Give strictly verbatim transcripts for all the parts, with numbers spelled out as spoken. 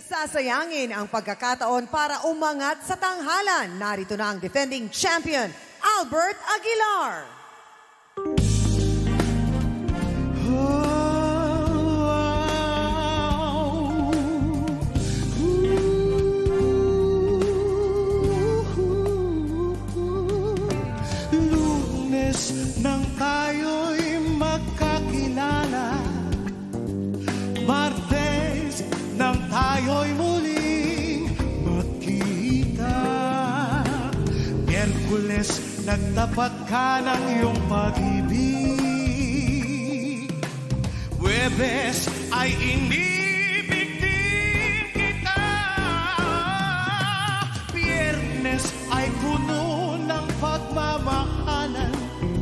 Sasayangin ang pagkakataon para umangat sa tanghalan. Narito na ang defending champion, Albert Aguilar. Lunes nang tayo'y magkakilala, Martes nang tayo'y muling magkita, Miyerkules nagtapat ka ng iyong pag-ibig, Huwebes ay inibig din kita, Biyernes ay puno ng pagmamahalan,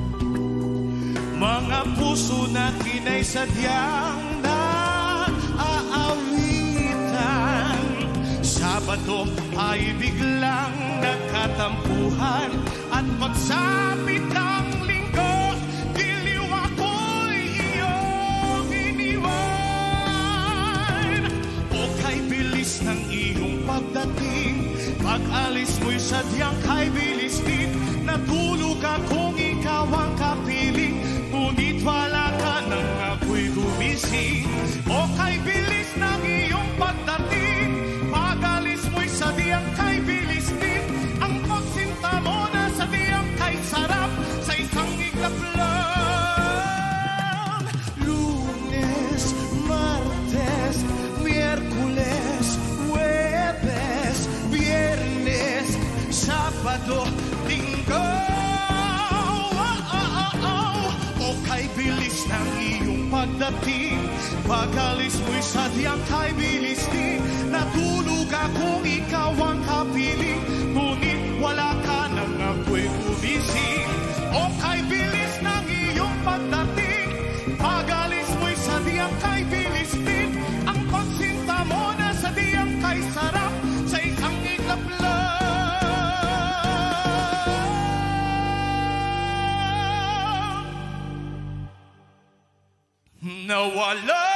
mga puso na tina'y sadyang naaawitan. Sabado ay biglang nagkatampuhan at pagsapit ng linggo, giliw ako'y iyong iniwan. O kay bilis ng iyong pagdating, pag-alis mo'y sadyang kay bilis din. Natulog akong ikaw ang kapiling, ngunit wala ka nang ako'y gumising. O kay bilis ng iyong pagdating, pag-alis mo'y sadyang kay bilis din. Ang pagsinta mo na sadyang kay sarap sa isang iglap lang. Lunes, Martes, Miyerkules, Huwebes, Biyernes, Sabado, Linggo. O kay bilis ng iyong pagdating, pag-alis mo'y sadyang kay bilis din. Natulog akong ikaw ang kapiling, ngunit wala ka nang ako'y gumising. O kay bilis ng iyong pagdating, pag-alis mo'y sadyang kay bilis din. Ang pagsinta mo na sadyang kay sarap sa isang iglap lang. Nawala